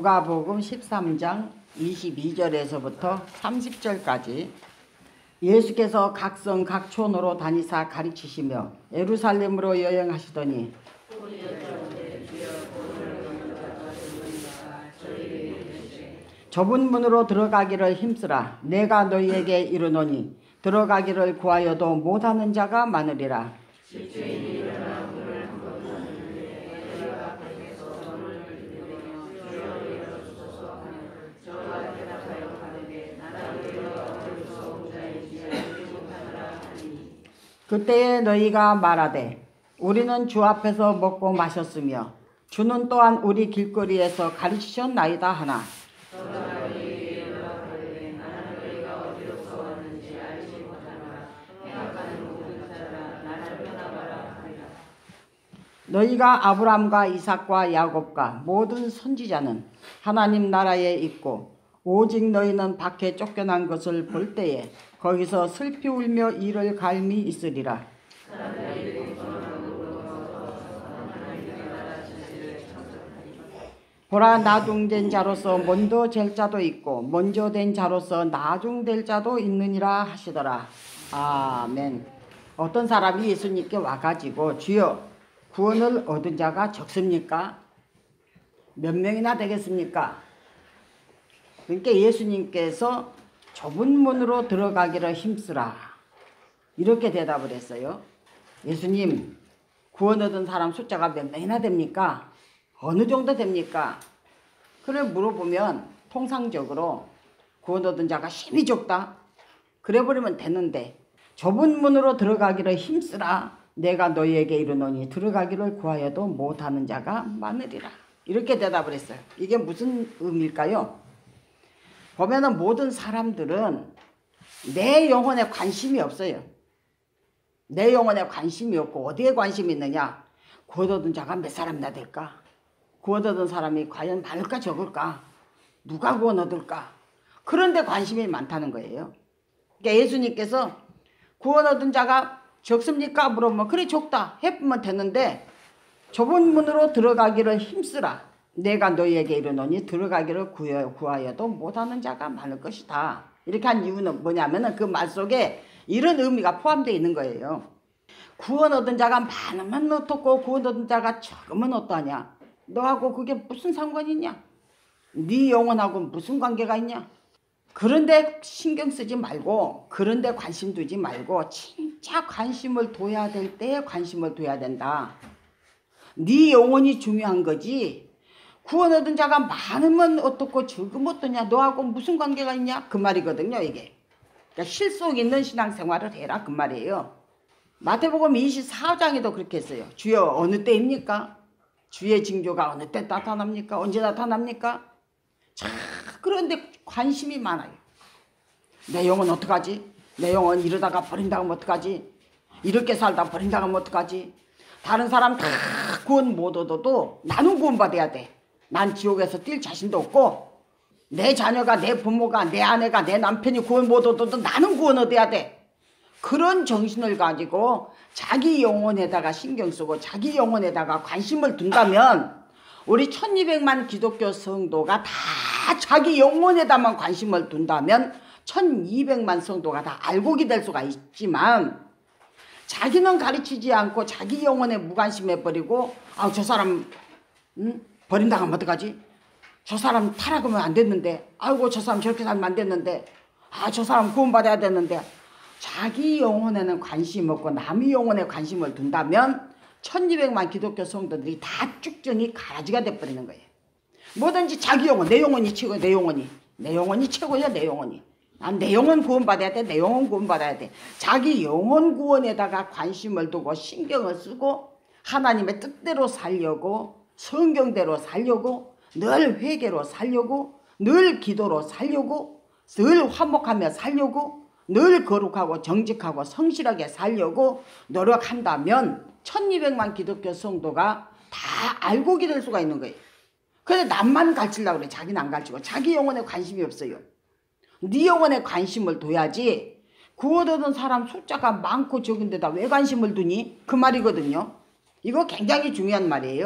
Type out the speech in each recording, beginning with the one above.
누가복음 13장 22절에서부터 30절까지 예수께서 각성 각촌으로 다니사 가르치시며 예루살렘으로 여행하시더니 좁은 문으로 들어가기를 힘쓰라. 내가 너희에게 이르노니 들어가기를 구하여도 못하는 자가 많으리라. 그때에 너희가 말하되 우리는 주 앞에서 먹고 마셨으며 주는 또한 우리 길거리에서 가르치셨나이다 하나 너희가 아브라함과 이삭과 야곱과 모든 선지자는 하나님 나라에 있고 오직 너희는 밖에 쫓겨난 것을 볼 때에 거기서 슬피 울며 이를 갈미 있으리라. 보라, 나중된 자로서 먼저 될 자도 있고 먼저 된 자로서 나중될 자도 있느니라 하시더라. 아멘. 어떤 사람이 예수님께 와가지고 주여 구원을 얻은 자가 적습니까? 몇 명이나 되겠습니까? 그러니까 예수님께서 좁은 문으로 들어가기를 힘쓰라 이렇게 대답을 했어요. 예수님, 구원 얻은 사람 숫자가 몇 명이나 됩니까? 어느 정도 됩니까? 그래 물어보면 통상적으로 구원 얻은 자가 힘이 적다 그래 버리면 되는데 좁은 문으로 들어가기를 힘쓰라. 내가 너희에게 이르노니 들어가기를 구하여도 못하는 자가 많으리라. 이렇게 대답을 했어요. 이게 무슨 의미일까요? 보면은 모든 사람들은 내 영혼에 관심이 없어요. 내 영혼에 관심이 없고 어디에 관심이 있느냐? 구원 얻은 자가 몇 사람이나 될까? 구원 얻은 사람이 과연 많을까 적을까? 누가 구원 얻을까? 그런데 관심이 많다는 거예요. 그러니까 예수님께서 구원 얻은 자가 적습니까? 물어보면 그래 적다 해보면 되는데 좁은 문으로 들어가기를 힘쓰라. 내가 너희에게 이르노니 들어가기를 구하여도 못하는 자가 많을 것이다. 이렇게 한 이유는 뭐냐면은 그 말 속에 이런 의미가 포함되어 있는 거예요. 구원 얻은 자가 많으면 어떻고 구원 얻은 자가 적으면 어떠하냐? 너하고 그게 무슨 상관이 있냐? 네 영혼하고 무슨 관계가 있냐? 그런데 신경 쓰지 말고 그런데 관심 두지 말고 진짜 관심을 둬야 될 때에 관심을 둬야 된다. 네 영혼이 중요한 거지. 구원 얻은 자가 많으면 어떻고 적으면 어떠냐? 너하고 무슨 관계가 있냐? 그 말이거든요 이게. 그러니까 실속 있는 신앙생활을 해라 그 말이에요. 마태복음 24장에도 그렇게 했어요. 주여 어느 때입니까? 주의 징조가 어느 때 나타납니까? 언제 나타납니까? 자, 그런데 관심이 많아요. 내 영혼 어떡하지? 내 영혼 이러다가 버린다고 하면 어떡하지? 이렇게 살다 버린다고 하면 어떡하지? 다른 사람 다 구원 못 얻어도 나는 구원받아야 돼. 난 지옥에서 뛸 자신도 없고 내 자녀가 내 부모가 내 아내가 내 남편이 구원 못 얻어도 나는 구원 얻어야 돼. 그런 정신을 가지고 자기 영혼에다가 신경 쓰고 자기 영혼에다가 관심을 둔다면 우리 1200만 기독교 성도가 다 자기 영혼에다만 관심을 둔다면 1200만 성도가 다 알곡이 될 수가 있지만 자기는 가르치지 않고 자기 영혼에 무관심해버리고 저 사람 버린다고 하면 어떡하지? 저 사람 타락하면 안 됐는데 아이고 저 사람 저렇게 살면 안 됐는데 저 사람 구원받아야 되는데 자기 영혼에는 관심 없고 남의 영혼에 관심을 둔다면 1200만 기독교 성도들이 다 쭉정이 가라지가 돼버리는 거예요. 뭐든지 자기 영혼, 내 영혼이 최고야. 내 영혼이 최고야. 내 영혼이. 난 내 영혼 구원받아야 돼. 내 영혼 구원받아야 돼. 자기 영혼 구원에다가 관심을 두고 신경을 쓰고 하나님의 뜻대로 살려고 성경대로 살려고 늘 회개로 살려고 늘 기도로 살려고 늘 화목하며 살려고 늘 거룩하고 정직하고 성실하게 살려고 노력한다면 1200만 기독교 성도가 다 알곡이 될 수가 있는 거예요. 근데 남만 가르치려고 그래. 자기는 안 가르치고 자기 영혼에 관심이 없어요. 네 영혼에 관심을 둬야지. 구원 얻은 사람 숫자가 많고 적은데다 왜 관심을 두니? 그 말이거든요. 이거 굉장히 중요한 말이에요.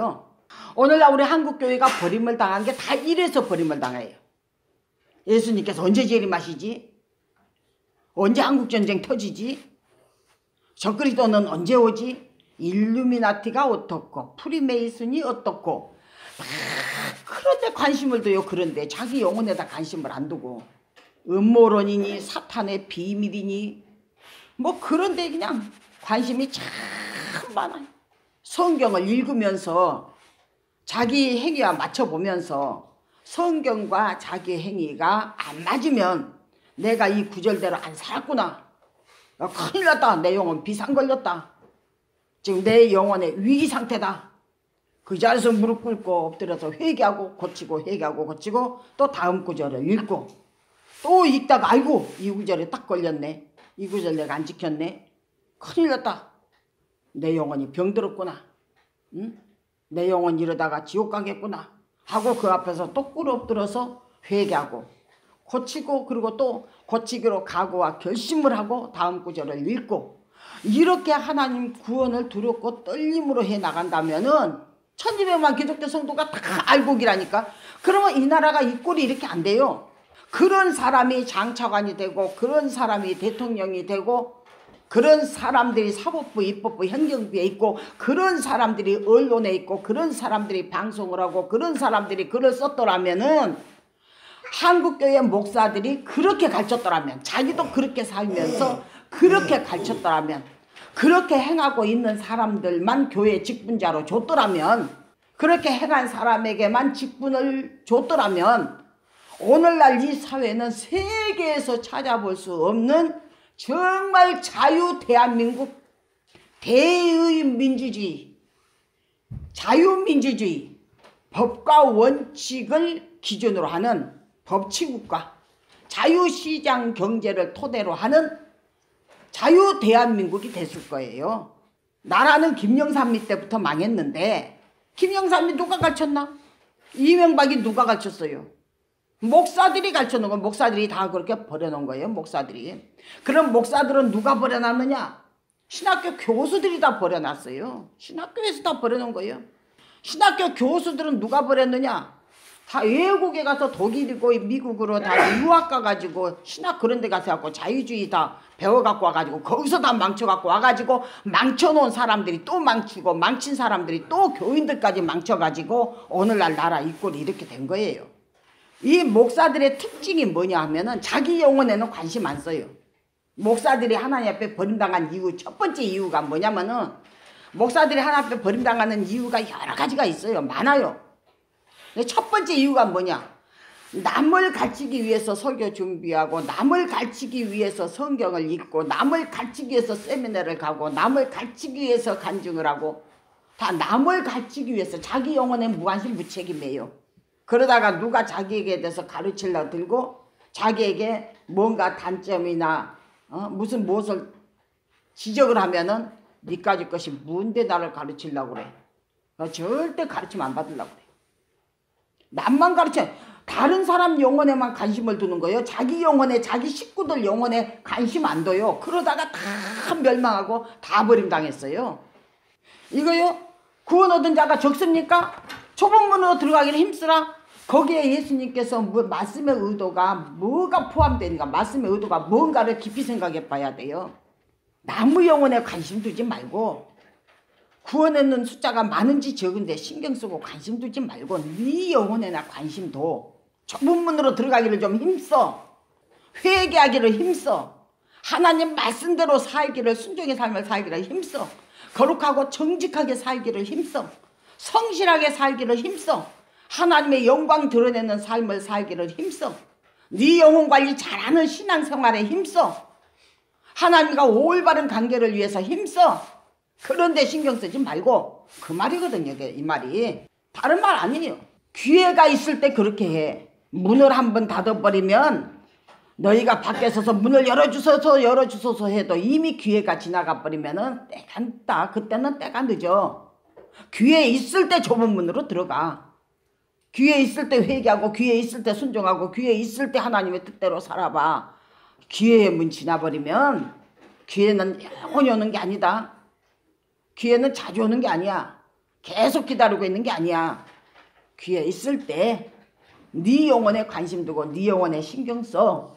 오늘날 우리 한국교회가 버림을 당한 게 다 이래서 버림을 당해요. 예수님께서 언제 재림하시지? 언제 한국전쟁 터지지? 적그리스도는 언제 오지? 일루미나티가 어떻고 프리메이슨이 어떻고 그런데 관심을 둬요. 그런데 자기 영혼에다 관심을 안 두고 음모론이니 사탄의 비밀이니 뭐 그런데 그냥 관심이 참 많아요. 성경을 읽으면서 자기 행위와 맞춰보면서 성경과 자기 행위가 안 맞으면 내가 이 구절대로 안 살았구나. 큰일 났다. 내 영혼 비상 걸렸다. 지금 내 영혼의 위기 상태다. 그 자리에서 무릎 꿇고 엎드려서 회개하고 고치고 회개하고 고치고 또 다음 구절을 읽고 또 읽다가 아이고 이 구절에 딱 걸렸네. 이 구절 내가 안 지켰네. 큰일 났다. 내 영혼이 병들었구나. 응? 내 영혼 이러다가 지옥 가겠구나 하고 그 앞에서 또 꿇어 엎드려서 회개하고 고치고 그리고 또 고치기로 각오와 결심을 하고 다음 구절을 읽고 이렇게 하나님 구원을 두렵고 떨림으로 해나간다면은 1200만 기독교 성도가 다 알곡이라니까. 그러면 이 나라가 이 꼴이 이렇게 안 돼요. 그런 사람이 장차관이 되고 그런 사람이 대통령이 되고 그런 사람들이 사법부, 입법부, 행정부에 있고 그런 사람들이 언론에 있고 그런 사람들이 방송을 하고 그런 사람들이 글을 썼더라면은 한국교회 목사들이 그렇게 가르쳤더라면 자기도 그렇게 살면서 그렇게 가르쳤더라면 그렇게 행하고 있는 사람들만 교회 직분자로 줬더라면 그렇게 행한 사람에게만 직분을 줬더라면 오늘날 이 사회는 세계에서 찾아볼 수 없는 정말 자유 대한민국 대의 민주주의 자유민주주의 법과 원칙을 기준으로 하는 법치국가 자유시장 경제를 토대로 하는 자유 대한민국이 됐을 거예요. 나라는 김영삼 때부터 망했는데 김영삼이 누가 가르쳤나? 이명박이 누가 가르쳤어요? 목사들이 가르쳐놓은 거 목사들이 다 그렇게 버려놓은 거예요. 목사들이. 그럼 목사들은 누가 버려놨느냐? 신학교 교수들이 다 버려놨어요. 신학교에서 다 버려놓은 거예요. 신학교 교수들은 누가 버렸느냐? 다 외국에 가서 독일이고 미국으로 다 유학 가가지고 신학 그런 데 가서 갖고 자유주의 다 배워갖고 와가지고 거기서 다 망쳐갖고 와가지고 망쳐놓은 사람들이 또 망치고 망친 사람들이 또 교인들까지 망쳐가지고 오늘날 나라 이 꼴이 이렇게 된 거예요. 이 목사들의 특징이 뭐냐 하면은 자기 영혼에는 관심 안 써요. 목사들이 하나님 앞에 버림당한 이유 첫 번째 이유가 뭐냐면은 목사들이 하나님 앞에 버림당하는 이유가 여러 가지가 있어요. 많아요. 첫 번째 이유가 뭐냐? 남을 가르치기 위해서 설교 준비하고 남을 가르치기 위해서 성경을 읽고 남을 가르치기 위해서 세미나를 가고 남을 가르치기 위해서 간증을 하고 다 남을 가르치기 위해서 자기 영혼에 무관심 무책임해요. 그러다가 누가 자기에게 대해서 가르치려고 들고 자기에게 뭔가 단점이나 무슨 무엇을 지적을 하면은 니까지 것이 뭔데 나를 가르치려고 그래. 절대 가르침 안 받으려고 그래. 남만 가르쳐. 다른 사람 영혼에만 관심을 두는 거예요. 자기 영혼에 자기 식구들 영혼에 관심 안 둬요. 그러다가 다 멸망하고 다 버림당했어요. 이거요. 구원 얻은 자가 적습니까? 좁은 문으로 들어가기를 힘쓰라. 거기에 예수님께서 말씀의 의도가 뭐가 포함되는가 말씀의 의도가 뭔가를 깊이 생각해 봐야 돼요. 나무 영혼에 관심 두지 말고 구원하는 숫자가 많은지 적은데 신경 쓰고 관심 두지 말고 네 영혼에나 관심 둬. 좁은 문으로 들어가기를 좀 힘써. 회개하기를 힘써. 하나님 말씀대로 살기를 순종의 삶을 살기를 힘써. 거룩하고 정직하게 살기를 힘써. 성실하게 살기를 힘써. 하나님의 영광 드러내는 삶을 살기를 힘써. 네 영혼 관리 잘하는 신앙생활에 힘써. 하나님과 올바른 관계를 위해서 힘써. 그런데 신경 쓰지 말고 그 말이거든요. 이 말이 다른 말 아니에요. 기회가 있을 때 그렇게 해. 문을 한번 닫아버리면 너희가 밖에 서서 문을 열어주소서 해도 이미 기회가 지나가 버리면은 때가 늦다. 그때는 때가 늦어. 기회 있을 때 좁은 문으로 들어가. 기회 있을 때 회개하고 기회 있을 때 순종하고 기회 있을 때 하나님의 뜻대로 살아봐. 기회의 문 지나버리면 기회는 영원히 오는 게 아니다. 기회는 자주 오는 게 아니야. 계속 기다리고 있는 게 아니야. 귀에 있을 때 네 영혼에 관심 두고 네 영혼에 신경 써.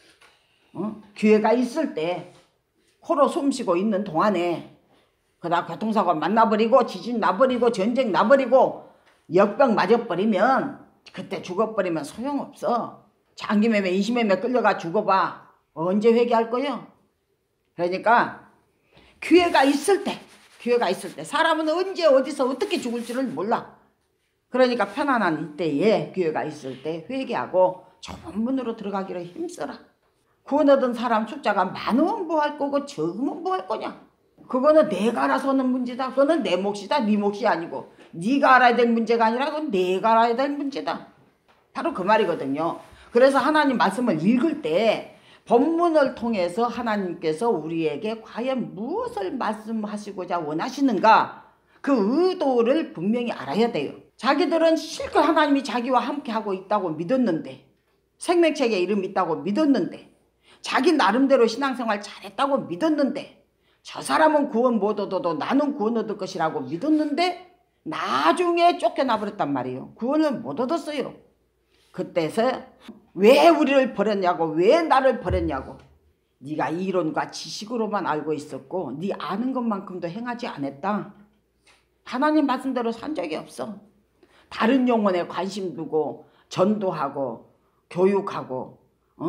기회가 있을 때 코로 숨쉬고 있는 동안에 그러다 교통사고 만나버리고 지진 나버리고 전쟁 나버리고 역병 맞아버리면 그때 죽어버리면 소용없어. 장기매매 인신매매 끌려가 죽어봐. 언제 회개할 거요? 그러니까 기회가 있을 때 사람은 언제 어디서 어떻게 죽을지를 몰라. 그러니까 편안한 이때에 기회가 있을 때 회개하고 좁은 문으로 들어가기를 힘써라. 구원 얻은 사람 숫자가 많으면 뭐 할 거고 적으면 뭐 할 거냐. 그거는 내가 알아서 하는 문제다. 그거는 내 몫이다. 네 몫이 아니고 네가 알아야 될 문제가 아니라 그건 내가 알아야 될 문제다. 바로 그 말이거든요. 그래서 하나님 말씀을 읽을 때 본문을 통해서 하나님께서 우리에게 과연 무엇을 말씀하시고자 원하시는가 그 의도를 분명히 알아야 돼요. 자기들은 실컷 하나님이 자기와 함께하고 있다고 믿었는데, 생명책에 이름 있다고 믿었는데, 자기 나름대로 신앙생활 잘했다고 믿었는데, 저 사람은 구원 못 얻어도 나는 구원 얻을 것이라고 믿었는데 나중에 쫓겨나 버렸단 말이에요. 구원을 못 얻었어요. 그때서 왜 우리를 버렸냐고, 왜 나를 버렸냐고. 네가 이론과 지식으로만 알고 있었고 네 아는 것만큼도 행하지 않았다. 하나님 말씀대로 산 적이 없어. 다른 영혼에 관심 두고 전도하고 교육하고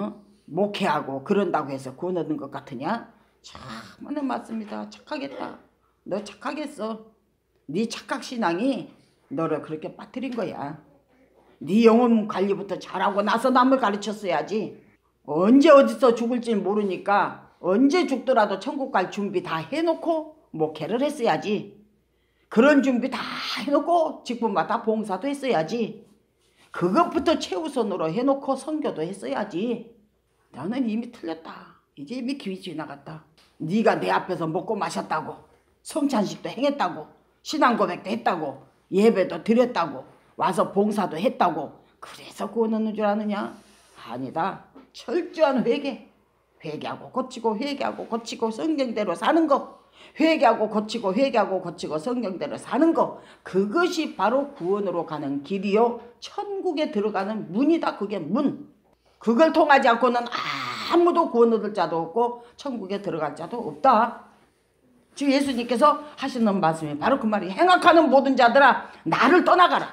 목회하고 그런다고 해서 구원 얻는 것 같으냐? 참 맞는 말씀이다. 착하겠다. 너 착하겠어. 네 착각신앙이 너를 그렇게 빠뜨린 거야. 네 영혼 관리부터 잘하고 나서 남을 가르쳤어야지. 언제 어디서 죽을지 모르니까 언제 죽더라도 천국 갈 준비 다 해놓고 목회를 했어야지. 그런 준비 다 해놓고 직분마다 봉사도 했어야지. 그것부터 최우선으로 해놓고 선교도 했어야지. 너는 이미 틀렸다. 이제 이미 기회 지나갔다. 네가 내 앞에서 먹고 마셨다고, 성찬식도 행했다고, 신앙 고백도 했다고, 예배도 드렸다고, 와서 봉사도 했다고 그래서 구원 얻는 줄 아느냐? 아니다. 철저한 회개. 회개하고 고치고 회개하고 고치고 성경대로 사는 거. 회개하고 고치고 회개하고 고치고 성경대로 사는 거. 그것이 바로 구원으로 가는 길이요 천국에 들어가는 문이다. 그게 문. 그걸 통하지 않고는 아무도 구원 얻을 자도 없고 천국에 들어갈 자도 없다. 주 예수님께서 하시는 말씀이 바로 그 말이 행악하는 모든 자들아 나를 떠나가라.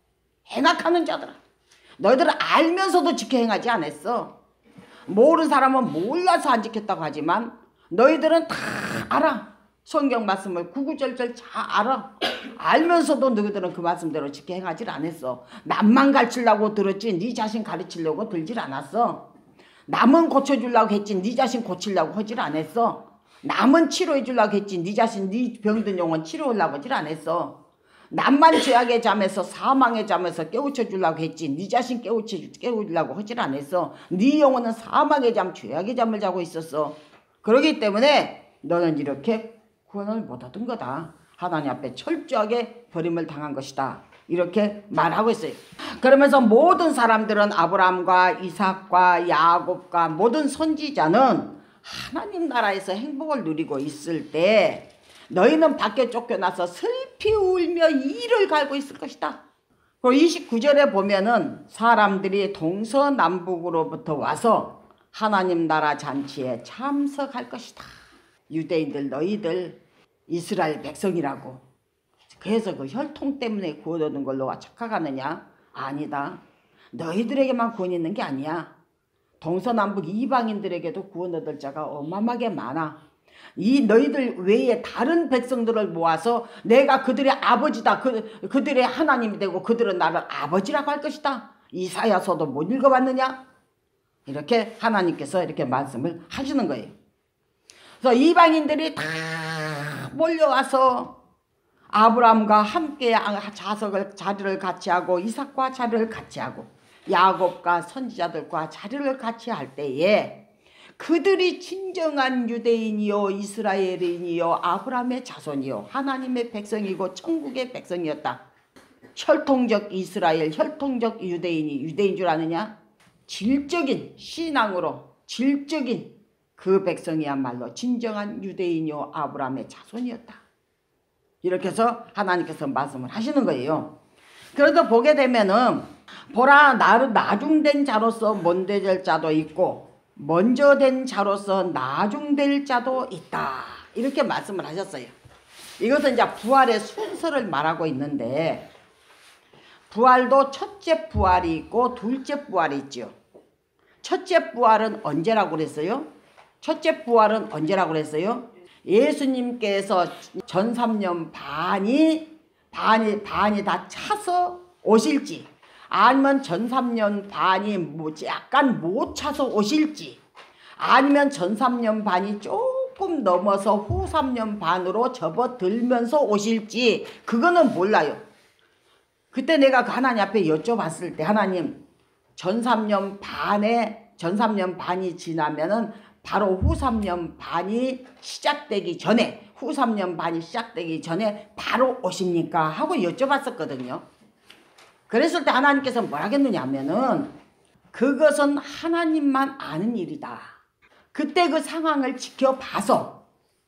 행악하는 자들아 너희들은 알면서도 지켜 행하지 않았어. 모르는 사람은 몰라서 안 지켰다고 하지만 너희들은 다 알아. 성경 말씀을 구구절절 잘 알아. 알면서도 너희들은 그 말씀대로 지켜 행하지 않았어. 남만 가르치려고 들었지 네 자신 가르치려고 들질 않았어. 남은 고쳐주려고 했지 네 자신 고치려고 하질 않았어. 남은 치료해 주려고 했지 네 자신 네 병든 영혼 치료하려고 하질 않았어. 남만 죄악의 잠에서 사망의 잠에서 깨우쳐 주려고 했지 네 자신 깨우려고 하질 않았어. 네 영혼은 사망의 잠 죄악의 잠을 자고 있었어. 그렇기 때문에 너는 이렇게 구원을 못 얻은 거다. 하나님 앞에 철저하게 버림을 당한 것이다. 이렇게 말하고 있어요. 그러면서 모든 사람들은 아브라함과 이삭과 야곱과 모든 선지자는 하나님 나라에서 행복을 누리고 있을 때 너희는 밖에 쫓겨나서 슬피 울며 이를 갈고 있을 것이다. 그리고 29절에 보면은 사람들이 동서남북으로부터 와서 하나님 나라 잔치에 참석할 것이다. 유대인들 너희들 이스라엘 백성이라고. 그래서 그 혈통 때문에 구원 얻는 걸로 착각하느냐? 아니다. 너희들에게만 구원이 있는 게 아니야. 동서남북 이방인들에게도 구원 얻을 자가 어마어마하게 많아. 이 너희들 외에 다른 백성들을 모아서 내가 그들의 아버지다. 그들의 하나님이 되고 그들은 나를 아버지라고 할 것이다. 이사야서도 못 읽어봤느냐? 이렇게 하나님께서 이렇게 말씀을 하시는 거예요. 그래서 이방인들이 다 몰려와서 아브라함과 함께 자리를 같이 하고 이삭과 자리를 같이 하고 야곱과 선지자들과 자리를 같이 할 때에 그들이 진정한 유대인이요 이스라엘인이요 아브라함의 자손이요 하나님의 백성이고 천국의 백성이었다. 혈통적 이스라엘 혈통적 유대인이 유대인 줄 아느냐? 질적인 신앙으로 질적인 그 백성이야말로 진정한 유대인이요 아브라함의 자손이었다. 이렇게 해서 하나님께서 말씀을 하시는 거예요. 그래서 보게 되면은 보라 나중된 자로서 먼저 될 자도 있고 먼저 된 자로서 나중될 자도 있다. 이렇게 말씀을 하셨어요. 이것은 이제 부활의 순서를 말하고 있는데 부활도 첫째 부활이 있고 둘째 부활이 있죠. 첫째 부활은 언제라고 그랬어요? 첫째 부활은 언제라고 그랬어요? 예수님께서 전 3년 반이 다 차서 오실지 아니면 전 3년 반이 약간 못 차서 오실지 아니면 전 3년 반이 조금 넘어서 후 3년 반으로 접어들면서 오실지 그거는 몰라요. 그때 내가 하나님 앞에 여쭤봤을 때 하나님 전 3년 반이 지나면은 바로 후 3년 반이 시작되기 전에 바로 오십니까? 하고 여쭤봤었거든요. 그랬을 때 하나님께서 뭐라 했느냐 하면은 그것은 하나님만 아는 일이다. 그때 그 상황을 지켜봐서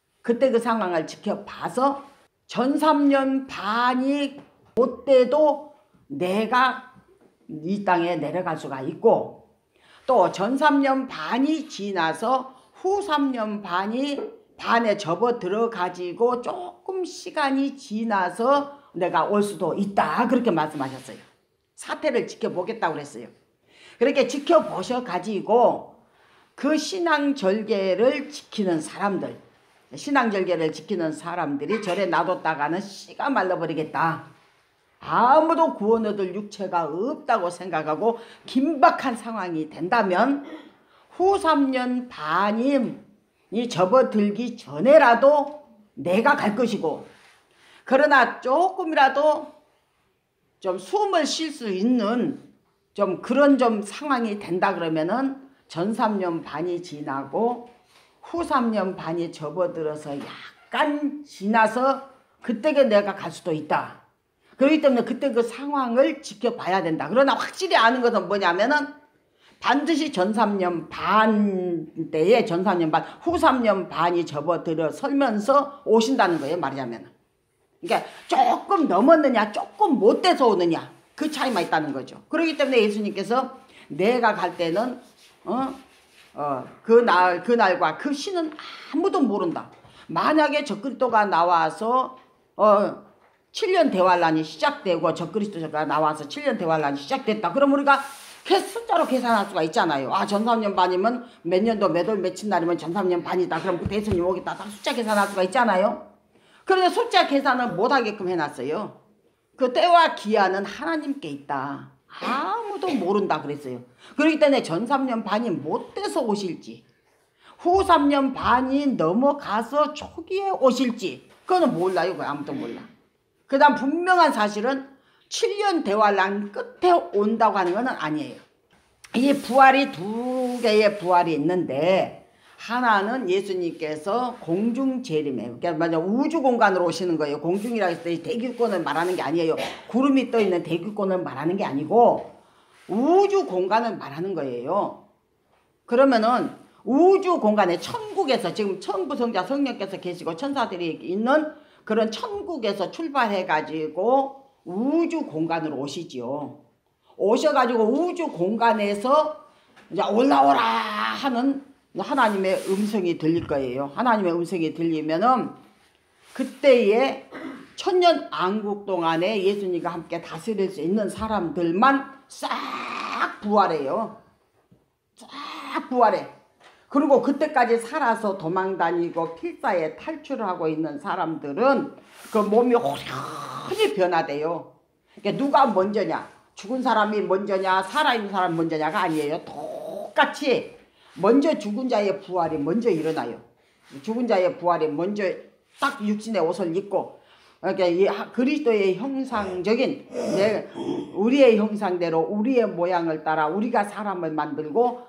전 3년 반이 그때도 내가 이 땅에 내려갈 수가 있고 또 전 3년 반이 지나서 후 3년 반에 접어들어 가지고 조금 시간이 지나서 내가 올 수도 있다. 그렇게 말씀하셨어요. 사태를 지켜보겠다고 그랬어요. 그렇게 지켜보셔 가지고 그 신앙절개를 지키는 사람들이 절에 놔뒀다가는 씨가 말라버리겠다. 아무도 구원 얻을 육체가 없다고 생각하고 긴박한 상황이 된다면 후 3년 반이 접어들기 전에라도 내가 갈 것이고 그러나 조금이라도 좀 숨을 쉴 수 있는 좀 그런 좀 상황이 된다 그러면은 전 3년 반이 지나고 후 3년 반이 접어들어서 약간 지나서 그때 내가 갈 수도 있다. 그렇기 때문에 그때 그 상황을 지켜봐야 된다. 그러나 확실히 아는 것은 뭐냐면은 반드시 전 3년 반 때에 후 3년 반이 접어들어 설면서 오신다는 거예요. 말하자면. 그러니까 조금 넘었느냐 조금 못 돼서 오느냐 그 차이만 있다는 거죠. 그렇기 때문에 예수님께서 내가 갈 때는 그날과 그 시는 아무도 모른다. 만약에 적그리스도가 나와서 7년 대환란이 시작되고 적그리스도가 나와서 7년 대환란이 시작됐다. 그럼 우리가 숫자로 계산할 수가 있잖아요. 전 3년 반이면 몇 년도 몇 월 며칠 날이면 전 3년 반이다. 그럼 그때 예수님 오겠다. 다 숫자 계산할 수가 있잖아요. 그런데 숫자 계산을 못하게끔 해놨어요. 그 때와 기한은 하나님께 있다. 아무도 모른다 그랬어요. 그렇기 때문에 전 3년 반이 못 돼서 오실지 후 3년 반이 넘어가서 초기에 오실지 그거는 몰라요. 그거 아무도 몰라. 그 다음 분명한 사실은 7년 대환란 끝에 온다고 하는 것은 아니에요. 이 부활이 두 개의 부활이 있는데 하나는 예수님께서 공중재림이에요. 그러니까 우주 공간으로 오시는 거예요. 공중이라고 했을 때 대기권을 말하는 게 아니에요. 구름이 떠 있는 대기권을 말하는 게 아니고 우주 공간을 말하는 거예요. 그러면은 우주 공간에 천국에서 지금 천부성자 성령께서 계시고 천사들이 있는 그런 천국에서 출발해 가지고 우주 공간으로 오시지요. 오셔가지고 우주 공간에서 이제 올라오라 하는 하나님의 음성이 들릴 거예요. 하나님의 음성이 들리면은 그때에 천년 왕국 동안에 예수님과 함께 다스릴 수 있는 사람들만 싹 부활해요. 싹 부활해. 그리고 그때까지 살아서 도망다니고 필사에 탈출하고 있는 사람들은 그 몸이 호련히 변화돼요. 그러니까 누가 먼저냐? 죽은 사람이 먼저냐? 살아있는 사람이 먼저냐가 아니에요. 똑같이 먼저 죽은 자의 부활이 먼저 일어나요. 죽은 자의 부활이 먼저 딱 육신의 옷을 입고 그러니까 그리스도의 형상적인 우리의 형상대로 우리의 모양을 따라 우리가 사람을 만들고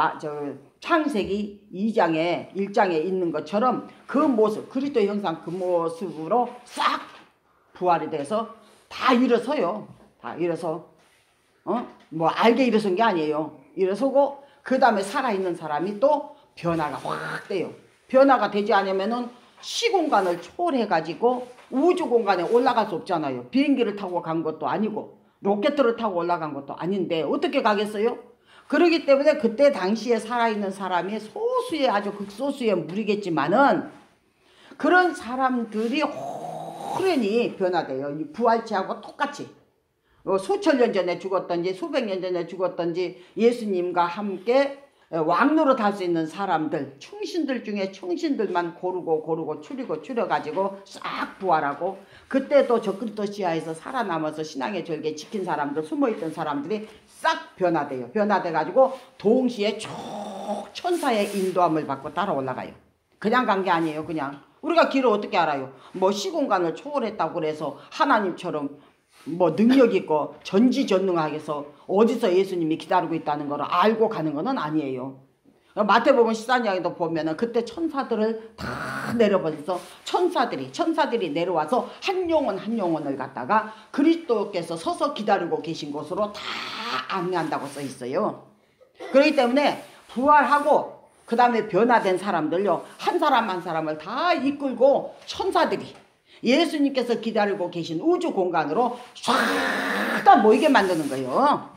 창세기 2장에 1장에 있는 것처럼 그 모습 그리스도의 형상 그 모습으로 싹 부활이 돼서 다 일어서요. 다 일어서 뭐 알게 일어선 게 아니에요. 일어서고 그 다음에 살아있는 사람이 또 변화가 확 돼요. 변화가 되지 않으면은 시공간을 초월해가지고 우주 공간에 올라갈 수 없잖아요. 비행기를 타고 간 것도 아니고 로켓을 타고 올라간 것도 아닌데 어떻게 가겠어요? 그렇기 때문에 그때 당시에 살아있는 사람이 소수의 아주 극소수의 무리겠지만은 그런 사람들이 호련히 변화돼요. 이 부활체하고 똑같이. 수천 년 전에 죽었던지 수백 년 전에 죽었던지 예수님과 함께 왕노릇 할 수 있는 사람들, 충신들 중에 충신들만 고르고 추려가지고 싹 부활하고, 그때 또 적그리스도시아에서 살아남아서 신앙의 절개 지킨 사람들, 숨어있던 사람들이 싹 변화돼요. 변화돼가지고 동시에 쭉 천사의 인도함을 받고 따라 올라가요. 그냥 간 게 아니에요. 그냥 우리가 길을 어떻게 알아요? 뭐 시공간을 초월했다고 그래서 하나님처럼 뭐 능력 있고 전지전능하게서 어디서 예수님이 기다리고 있다는 걸 알고 가는 건 아니에요. 마태복음 14장에도 보면은 그때 천사들을 다 내려버려서 천사들이 내려와서 한 영혼을 갖다가 그리스도께서 서서 기다리고 계신 곳으로 다 안내한다고 써 있어요. 그렇기 때문에 부활하고 그 다음에 변화된 사람들요, 한 사람 한 사람을 다 이끌고 천사들이 예수님께서 기다리고 계신 우주 공간으로 쫙 다 모이게 만드는 거예요.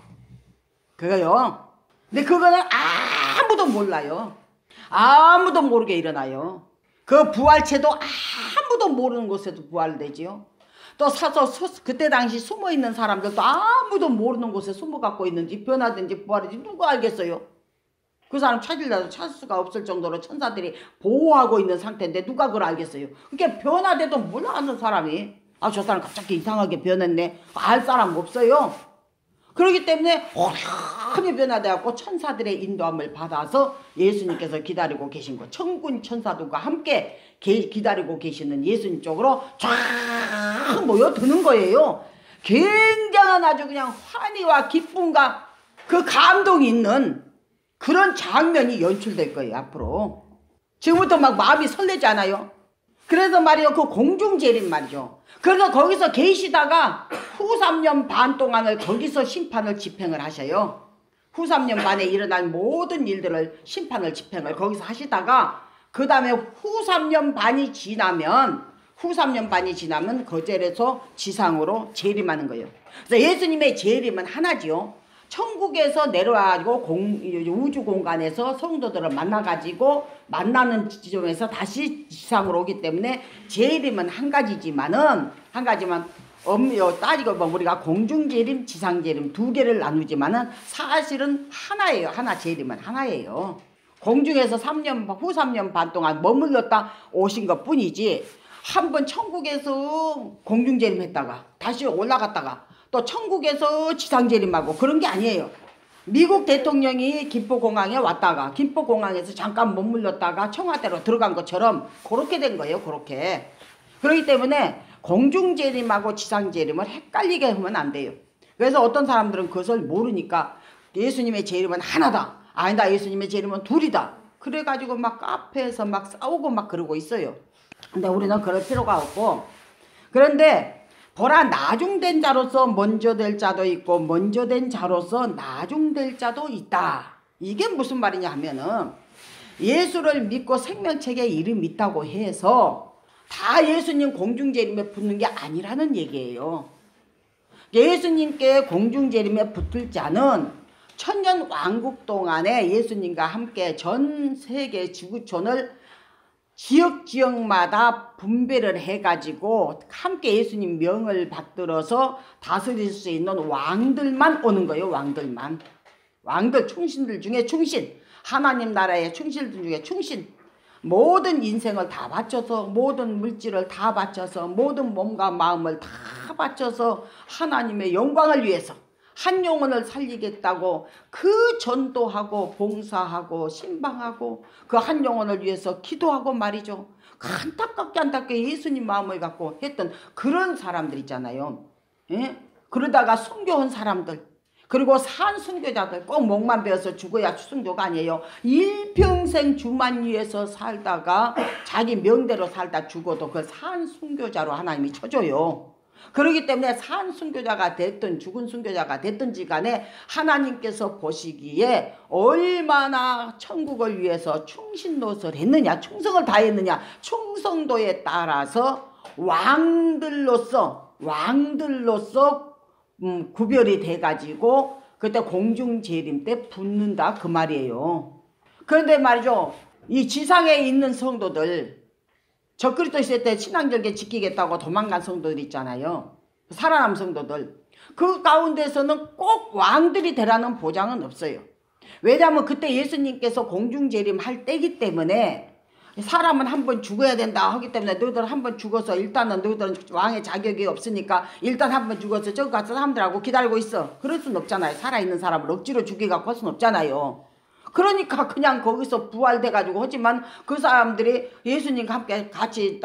그거요. 근데 그거는 아무도 몰라요. 아무도 모르게 일어나요. 그 부활체도 아무도 모르는 곳에도 부활되지요. 또 그때 당시 숨어있는 사람들도 아무도 모르는 곳에 숨어갖고 있는지 변화된지 부활인지 누가 알겠어요? 그 사람 찾으려도 찾을 수가 없을 정도로 천사들이 보호하고 있는 상태인데 누가 그걸 알겠어요? 그게 변화돼도 몰라하는 사람이 저 사람 갑자기 이상하게 변했네, 알 사람 없어요. 그렇기 때문에 크게 변화되었고 천사들의 인도함을 받아서 예수님께서 기다리고 계신 것, 천군 천사들과 함께 기다리고 계시는 예수님 쪽으로 쫙 모여드는 거예요. 굉장한 아주 그냥 환희와 기쁨과 그 감동이 있는 그런 장면이 연출될 거예요. 앞으로 지금부터 막 마음이 설레지 않아요? 그래서 말이요, 그 공중재림 말이죠. 그래서 거기서 계시다가 후 3년 반 동안을 거기서 심판을 집행을 하셔요. 후 3년 반에 일어날 모든 일들을 심판을 집행을 거기서 하시다가 그 다음에 후 3년 반이 지나면 거젤에서 지상으로 재림하는 거예요. 그래서 예수님의 재림은 하나지요. 천국에서 내려와가지고 우주 공간에서 성도들을 만나가지고 만나는 지점에서 다시 지상으로 오기 때문에 재림은 한 가지지만 따지고 뭐 우리가 공중재림, 지상재림 두 개를 나누지만은 사실은 하나예요. 하나, 재림은 하나예요. 공중에서 후 3년 반 동안 머물렀다 오신 것 뿐이지, 한 번 천국에서 공중재림 했다가 다시 올라갔다가 또 천국에서 지상재림하고 그런 게 아니에요. 미국 대통령이 김포공항에 왔다가 김포공항에서 잠깐 머물렀다가 청와대로 들어간 것처럼 그렇게 된 거예요. 그렇게. 그렇기 때문에 공중재림하고 지상재림을 헷갈리게 하면 안 돼요. 그래서 어떤 사람들은 그것을 모르니까 예수님의 재림은 하나다, 아니다, 예수님의 재림은 둘이다, 그래가지고 막 카페에서 막 싸우고 막 그러고 있어요. 근데 우리는 그럴 필요가 없고, 그런데 보라, 나중된 자로서 먼저 될 자도 있고 먼저 된 자로서 나중될 자도 있다. 이게 무슨 말이냐 하면은, 예수를 믿고 생명책에 이름 있다고 해서 다 예수님 공중재림에 붙는 게 아니라는 얘기예요. 예수님께 공중재림에 붙을 자는 천년 왕국 동안에 예수님과 함께 전 세계 지구촌을 지역마다 분배를 해가지고 함께 예수님 명을 받들어서 다스릴 수 있는 왕들만 오는 거예요. 왕들, 충신들 중에 충신, 하나님 나라의 충신들 중에 충신, 모든 인생을 다 바쳐서, 모든 물질을 다 바쳐서, 모든 몸과 마음을 다 바쳐서 하나님의 영광을 위해서 한 영혼을 살리겠다고 그 전도하고 봉사하고 신방하고 그 한 영혼을 위해서 기도하고 말이죠. 안타깝게 예수님 마음을 갖고 했던 그런 사람들 있잖아요. 예? 그러다가 순교한 사람들, 그리고 산 순교자들, 꼭 목만 베어서 죽어야 순교가 아니에요. 일평생 주만 위해서 살다가 자기 명대로 살다 죽어도 그 산 순교자로 하나님이 쳐줘요. 그렇기 때문에 산 순교자가 됐든 죽은 순교자가 됐든지 간에 하나님께서 보시기에 얼마나 천국을 위해서 충신노릇을 했느냐, 충성을 다했느냐, 충성도에 따라서 왕들로서 구별이 돼가지고 그때 공중재림 때 붙는다 그 말이에요. 그런데 말이죠, 이 지상에 있는 성도들, 적그리스도 있을 때 신앙절개 지키겠다고 도망간 성도들 있잖아요. 살아남 성도들. 그 가운데서는 꼭 왕들이 되라는 보장은 없어요. 왜냐하면 그때 예수님께서 공중재림할 때이기 때문에 사람은 한 번 죽어야 된다 하기 때문에 너희들 한 번 죽어서 일단은 너희들은 왕의 자격이 없으니까 일단 한 번 죽어서 저기 가서 사람들하고 기다리고 있어. 그럴 순 없잖아요. 살아있는 사람을 억지로 죽이갖고 할 순 없잖아요. 그러니까 그냥 거기서 부활돼가지고 하지만 그 사람들이 예수님과 함께 같이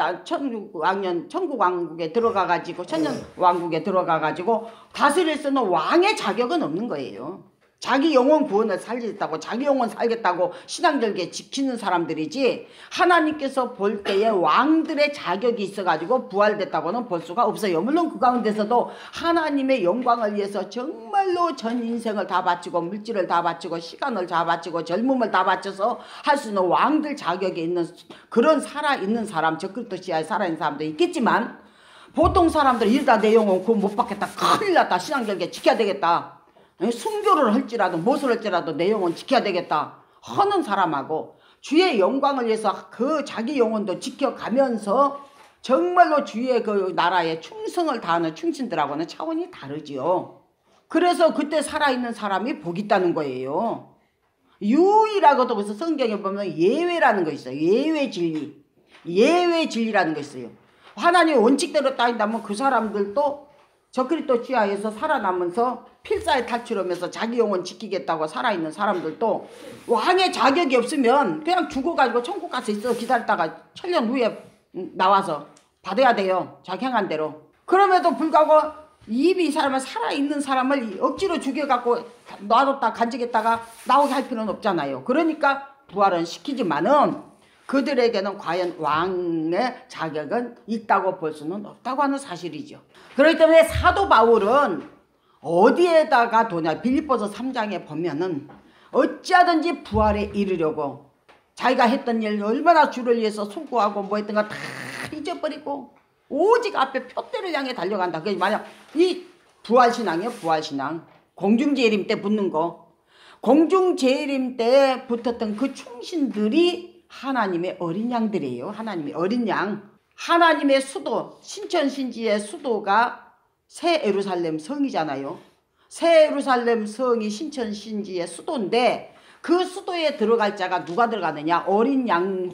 천국왕국에 들어가가지고 천년왕국에 들어가가지고 다스릴 수는 왕의 자격은 없는 거예요. 자기 영혼 구원을 살리겠다고 자기 영혼 살겠다고 신앙절개 지키는 사람들이지 하나님께서 볼 때에 왕들의 자격이 있어가지고 부활됐다고는 볼 수가 없어요. 물론 그 가운데서도 하나님의 영광을 위해서 정말로 전 인생을 다 바치고 물질을 다 바치고 시간을 다 바치고 젊음을 다 바쳐서 할 수 있는 왕들 자격이 있는 그런 살아있는 사람, 적그리스도 씨앗에 살아있는 사람도 있겠지만 보통 사람들이 이러다 내 영혼 구원 못 받겠다, 큰일 났다, 신앙절개 지켜야 되겠다, 순교를 할지라도 무엇을 할지라도 내 영혼 지켜야 되겠다 하는 사람하고 주의 영광을 위해서 그 자기 영혼도 지켜가면서 정말로 주의 그 나라에 충성을 다하는 충신들하고는 차원이 다르지요. 그래서 그때 살아있는 사람이 복 있다는 거예요. 유일하고도 그래서 성경에 보면 예외라는 거 있어요. 예외 진리. 예외 진리라는 거 있어요. 하나님의 원칙대로 따진다면 그 사람들도 적그리스도 지하에서 살아나면서 필사에 탈출하면서 자기 영혼 지키겠다고 살아있는 사람들도 왕의 자격이 없으면 그냥 죽어가지고 천국 가서 있어 기다렸다가 천년 후에 나와서 받아야 돼요. 자기 행한 대로. 그럼에도 불구하고 이 사람은 살아있는 사람을 억지로 죽여갖고 놔뒀다 간직했다가 나오게 할 필요는 없잖아요. 그러니까 부활은 시키지만은 그들에게는 과연 왕의 자격은 있다고 볼 수는 없다고 하는 사실이죠. 그렇기 때문에 사도 바울은 어디에다가 도냐, 빌립보서 3장에 보면은 어찌하든지 부활에 이르려고 자기가 했던 일 얼마나 주를 위해서 수고하고 뭐 했던 거 다 잊어버리고 오직 앞에 표대를 향해 달려간다. 그게 만약 이 부활신앙이에요. 부활신앙. 공중재림 때 붙는 거. 공중재림 때 붙었던 그 충신들이 하나님의 어린 양들이에요. 하나님의 어린 양. 하나님의 수도, 신천신지의 수도가 새 예루살렘 성이잖아요. 새 예루살렘 성이 신천신지의 수도인데 그 수도에 들어갈 자가 누가 들어가느냐? 어린 양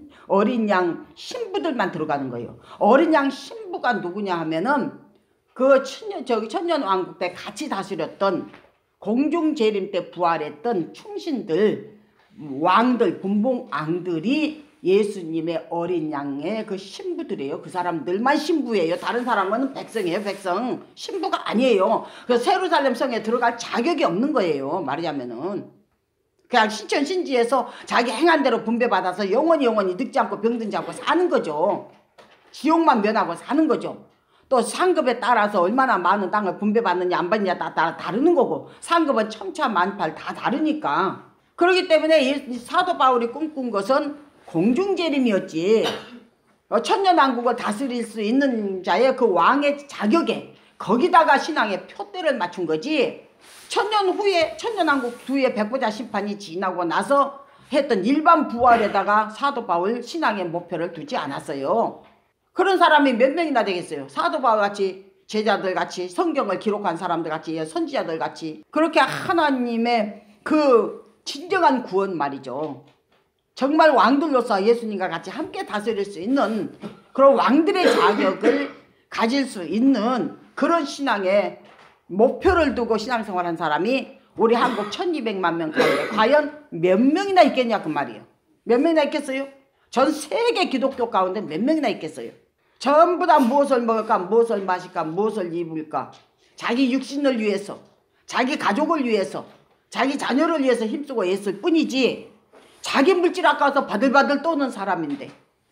신부들만 들어가는 거예요. 어린 양 신부가 누구냐 하면은 그 천년왕국 때 같이 다스렸던 공중재림 때 부활했던 충신들, 왕들, 분봉왕들이 예수님의 어린 양의 그 신부들이에요. 그 사람들만 신부예요. 다른 사람은 백성이에요. 백성. 신부가 아니에요. 그래서 예루살렘 성에 들어갈 자격이 없는 거예요. 말하자면은. 그냥 신천신지에서 자기 행한 대로 분배받아서 영원히 늙지 않고 병들지 않고 사는 거죠. 지옥만 면하고 사는 거죠. 또 상급에 따라서 얼마나 많은 땅을 분배받느냐 안 받느냐 다 다르는 거고 상급은 천차만팔 다 다르니까. 그렇기 때문에 사도 바울이 꿈꾼 것은 공중재림이었지. 천년왕국을 다스릴 수 있는 자의 그 왕의 자격에 거기다가 신앙의 표대를 맞춘 거지. 천년왕국 뒤에 백보자 심판이 지나고 나서 했던 일반 부활에다가 사도 바울 신앙의 목표를 두지 않았어요. 그런 사람이 몇 명이나 되겠어요. 사도 바울 같이 제자들 같이 성경을 기록한 사람들 같이 선지자들 같이 그렇게 하나님의 그 진정한 구원 말이죠. 정말 왕들로서 예수님과 같이 함께 다스릴 수 있는 그런 왕들의 자격을 가질 수 있는 그런 신앙의 목표를 두고 신앙생활한 사람이 우리 한국 1200만 명 가운데 과연 몇 명이나 있겠냐 그 말이에요. 몇 명이나 있겠어요? 전 세계 기독교 가운데 몇 명이나 있겠어요? 전부 다 무엇을 먹을까, 무엇을 마실까, 무엇을 입을까, 자기 육신을 위해서, 자기 가족을 위해서, 자기 자녀를 위해서 힘쓰고 애쓸 뿐이지 자기 물질 아까워서 바들바들 떠는 사람인데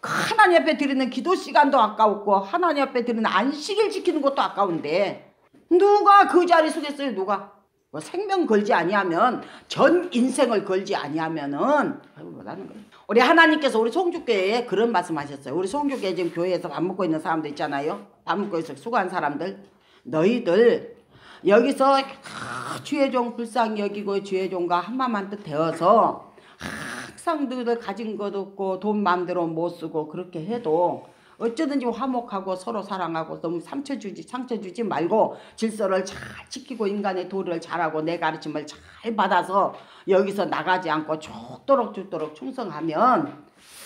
하나님 앞에 드리는 기도 시간도 아까웠고 하나님 앞에 드리는 안식일 지키는 것도 아까운데 누가 그 자리 서겠어요? 누가? 뭐 생명 걸지 아니하면 전 인생을 걸지 아니하면은 못하는 거예요. 우리 하나님께서 우리 송주교회에 그런 말씀하셨어요. 우리 송주교회 지금 교회에서 밥 먹고 있는 사람들 있잖아요. 밥 먹고 있어 수고한 사람들. 너희들 여기서 주의 종 불쌍히 여기고 주의 종과 한마음 뜻 되어서 항상 너희들 가진 것 없고 돈 마음대로 못 쓰고 그렇게 해도 어쩌든지 화목하고 서로 사랑하고 너무 상처 주지 말고 질서를 잘 지키고 인간의 도리를 잘하고 내 가르침을 잘 받아서 여기서 나가지 않고 죽도록 충성하면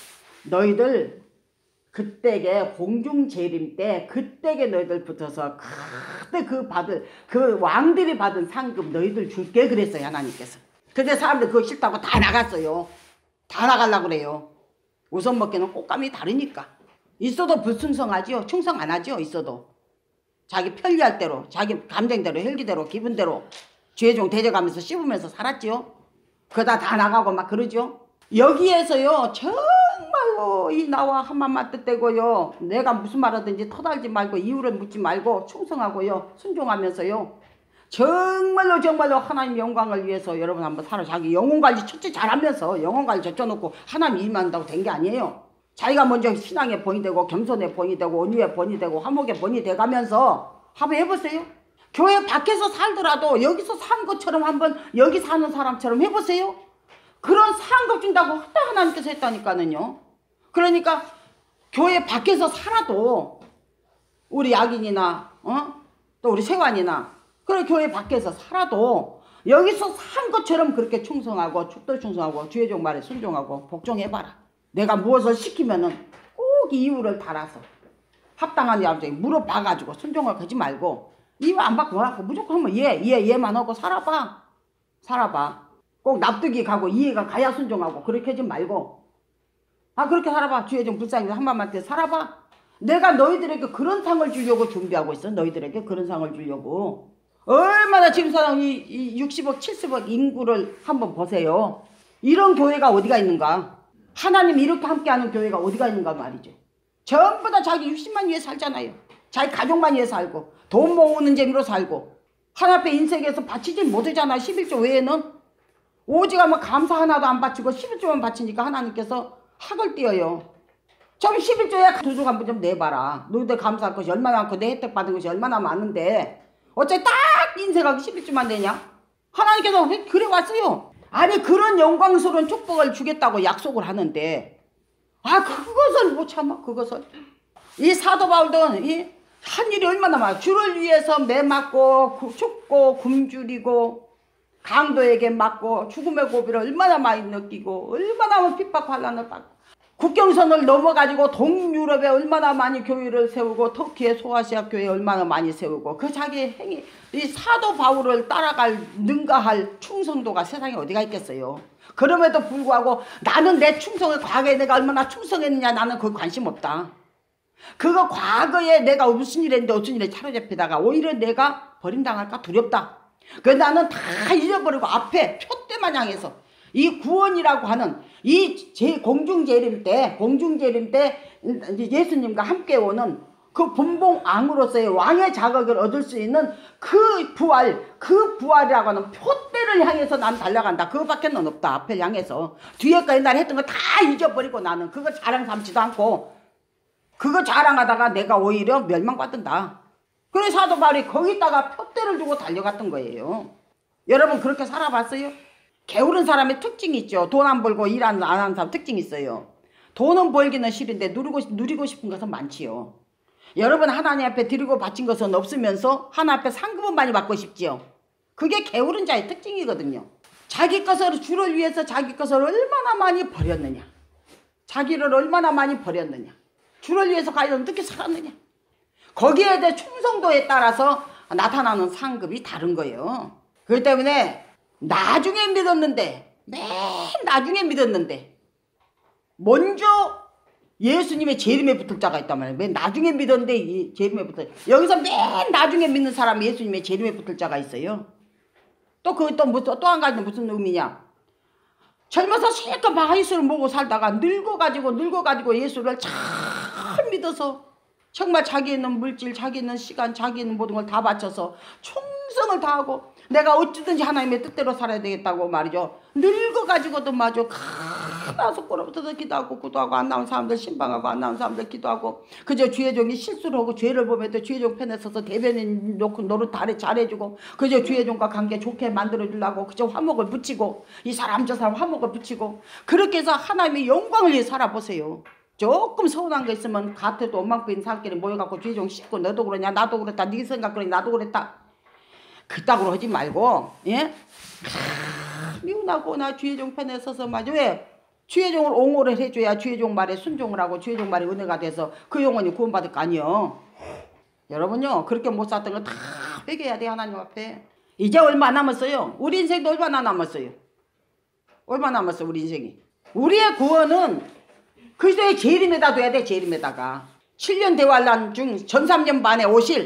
너희들 그때게 공중재림 때 그때게 너희들 붙어서 그때 그 왕들이 받은 상급 너희들 줄게 그랬어요 하나님께서. 근데 사람들 그거 싫다고 다 나갔어요. 다 나가려고 그래요. 우선 먹기는 꽃감이 다르니까. 있어도 불충성하지요. 충성 안 하지요. 있어도 자기 편리할 대로 자기 감정대로 혈기대로 기분대로 죄종 대적하면서 씹으면서 살았지요. 그러다 다 나가고 막 그러죠. 여기에서요 정말로 이 나와 한마음만 뜻대고요 내가 무슨 말하든지 터달지 말고 이유를 묻지 말고 충성하고요 순종하면서요 정말로 하나님 영광을 위해서 여러분 한번 살아. 자기 영혼관리 첫째 잘하면서 영혼관리 젖혀놓고 하나님 일만 한다고 된 게 아니에요. 자기가 먼저 신앙의 본이 되고 겸손의 본이 되고 온유의 본이 되고 화목의 본이 돼가면서 한번 해보세요. 교회 밖에서 살더라도 여기서 산 것처럼 한번 여기 사는 사람처럼 해보세요. 그런 상급 준다고 하나님께서 했다니까는요. 그러니까 교회 밖에서 살아도 우리 약인이나 또 우리 세관이나 그런 교회 밖에서 살아도 여기서 산 것처럼 그렇게 충성하고 축도 충성하고 주의 종 말에 순종하고 복종해봐라. 내가 무엇을 시키면은 꼭 이유를 달아서 합당한 양쪽에 물어봐가지고 순종을 하지 말고 이유 안 받고 무조건 하면 얘만 하고 살아봐. 꼭 납득이 가고 이해가 가야 순종하고 그렇게 하지 말고 그렇게 살아봐. 주의 종 불쌍히 한마음한테 살아봐. 내가 너희들에게 그런 상을 주려고 준비하고 있어. 너희들에게 그런 상을 주려고. 얼마나 지금 사람 이 60억 70억 인구를 한번 보세요. 이런 교회가 어디가 있는가. 하나님 이렇게 함께하는 교회가 어디가 있는가 말이죠. 전부 다 자기 60만 위해 살잖아요. 자기 가족만 위해 살고 돈 모으는 재미로 살고 하나님 앞에 인생에서 바치지 못하잖아. 11조 외에는 오직 하면 감사 하나도 안 바치고 11조만 바치니까 하나님께서 학을 띄어요. 좀 11조에 도둑 한번 좀 내봐라. 너희들 감사할 것이 얼마나 많고 내 혜택 받은 것이 얼마나 많은데 어차피 딱 인생하고 11조만 내냐. 하나님께서 왜 그래 왔어요. 아니 그런 영광스러운 축복을 주겠다고 약속을 하는데 그것을 못 참아. 그것을 이 사도 바울도 한 일이 얼마나 많아. 주를 위해서 매 맞고 죽고 굶주리고 강도에게 맞고 죽음의 고비를 얼마나 많이 느끼고 얼마나 핍박 환난을 받고 국경선을 넘어가지고 동유럽에 얼마나 많이 교회를 세우고 터키의 소아시아 교회 얼마나 많이 세우고 그 자기 행위 이 사도 바울을 따라갈 능가할 충성도가 세상에 어디가 있겠어요. 그럼에도 불구하고 나는 내 충성을 과거에 내가 얼마나 충성했느냐 나는 그거 관심 없다. 그거 과거에 내가 무슨 일 했는데 어떤 일에 차려잡히다가 오히려 내가 버림당할까 두렵다. 그래서 나는 다 잊어버리고 앞에 표대만 향해서 이 구원이라고 하는 이 공중재림 때 예수님과 함께 오는 그 분봉왕으로서의 왕의 자격을 얻을 수 있는 그 부활이라고 하는 표대를 향해서 난 달려간다. 그거밖에는 없다. 앞을 향해서 뒤에까지 날 했던 거 다 잊어버리고 나는 그거 자랑 삼지도 않고 그거 자랑하다가 내가 오히려 멸망받는다. 그래서 사도 바울이 거기다가 표대를 두고 달려갔던 거예요. 여러분 그렇게 살아봤어요? 게으른 사람의 특징이 있죠. 돈 안 벌고 일 안 하는 사람 특징이 있어요. 돈은 벌기는 싫은데 누리고 싶은 것은 많지요. 여러분 하나님 앞에 드리고 바친 것은 없으면서 하나님 앞에 상급은 많이 받고 싶지요. 그게 게으른 자의 특징이거든요. 자기 것을 주를 위해서 자기 것을 얼마나 많이 버렸느냐. 자기를 얼마나 많이 버렸느냐. 주를 위해서 과연 어떻게 살았느냐. 거기에 대해 충성도에 따라서 나타나는 상급이 다른 거예요. 그렇기 때문에 나중에 믿었는데 맨 나중에 믿었는데 먼저 예수님의 재림에 붙을 자가 있단 말이에요. 맨 나중에 믿었는데 재림에 붙을 여기서 맨 나중에 믿는 사람이 예수님의 재림에 붙을 자가 있어요. 또 한 가지는 무슨 의미냐. 젊어서 실컷 바이스를 먹고 살다가 늙어가지고 예수를 잘 믿어서 정말 자기 있는 물질, 자기 있는 시간, 자기 있는 모든 걸 다 바쳐서 충성을 다하고 내가 어찌든지 하나님의 뜻대로 살아야 되겠다고 말이죠. 늙어가지고도 마저 가서 꼬라부터서 기도하고 안 나온 사람들 신방하고 안 나온 사람들 기도하고 그저 주의 종이 실수를 하고 죄를 보면 주의 종 편에 서서 대변인 놓고 노릇 잘해주고 그저 주의 종과 관계 좋게 만들어주려고 그저 화목을 붙이고 이 사람 저 사람 화목을 붙이고 그렇게 해서 하나님의 영광을 위해 살아보세요. 조금 서운한 거 있으면 갓에도 엄마고 있는 사람끼리 모여갖고 주의 종 씻고 너도 그러냐 나도 그랬다 네 생각 그러니 나도 그랬다 그따구로 하지 말고 예? 미운하고 나 주의 종 편에 서서 맞아 왜? 주의 종을 옹호를 해줘야 주의 종 말에 순종을 하고 주의 종 말에 은혜가 돼서 그 영혼이 구원받을 거 아니요. 여러분요 그렇게 못 살던 거 다 회개해야 돼 하나님 앞에. 이제 얼마 남았어요? 우리 인생도 얼마나 남았어요? 얼마 남았어 우리 인생이? 우리의 구원은 그리스도의 재림에다 둬야 돼. 재림에다가 7년 대환란 중 전3년 반에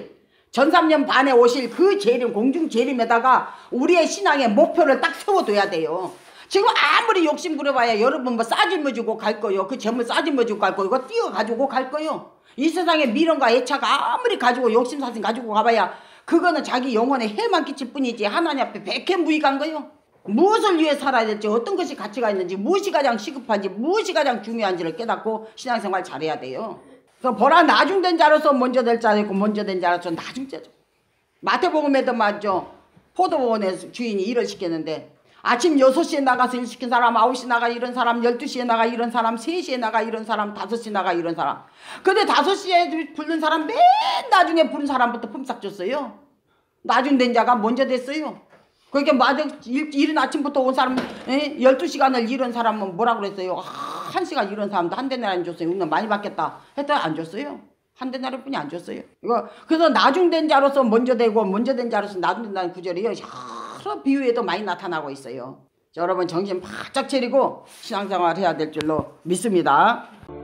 오실 그 재림 공중 재림에다가 우리의 신앙의 목표를 딱 세워둬야 돼요. 지금 아무리 욕심 부려봐야 여러분 뭐 싸질머지고 갈 거요. 그 재물 싸질머지고 갈 거요. 이거 띄어가지고 갈 거요. 이 세상에 미련과 애착 아무리 가지고 욕심사심 가지고 가봐야 그거는 자기 영혼에 해만 끼칠 뿐이지 하나님 앞에 백해무익한 거요. 무엇을 위해 살아야 될지 어떤 것이 가치가 있는지 무엇이 가장 시급한지 무엇이 가장 중요한지를 깨닫고 신앙생활 잘해야 돼요. 그래서 보라 나중된 자로서 먼저 될 자도 있고 먼저 된 자로서 나중자죠. 마태복음에도 맞죠. 포도원에서 주인이 일을 시켰는데 아침 6시에 나가서 일 시킨 사람 9시 나가 이런 사람 12시에 나가 이런 사람 3시에 나가 이런 사람 5시 나가 이런 사람 근데 5시에 부른 사람 맨 나중에 부른 사람부터 품삯 줬어요. 나중된 자가 먼저 됐어요. 그러니까 맞아 이른 아침부터 온 사람 12시간을 일한 사람은 뭐라 그랬어요? 1시간 일한 사람도 한 데나리 안 줬어요. 오늘 많이 받겠다 했더니 안 줬어요. 한 데나리 뿐이 안 줬어요. 이거 그래서 나중된 자로서 먼저 되고 먼저 된 자로서 나중된다는 구절이요. 여러 비유에도 많이 나타나고 있어요. 여러분 정신 바짝 차리고 신앙생활 해야 될 줄로 믿습니다.